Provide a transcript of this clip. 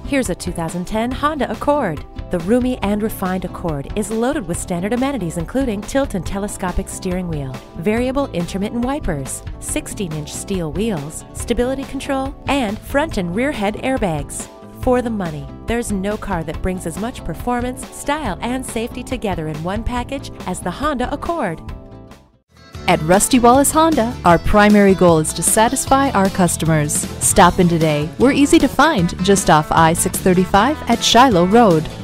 Here's a 2010 Honda Accord. The roomy and refined Accord is loaded with standard amenities including tilt and telescopic steering wheel, variable intermittent wipers, 16-inch steel wheels, stability control, and front and rear head airbags. For the money, there's no car that brings as much performance, style, and safety together in one package as the Honda Accord. At Rusty Wallis Honda, our primary goal is to satisfy our customers. Stop in today. We're easy to find just off I-635 at Shiloh Road.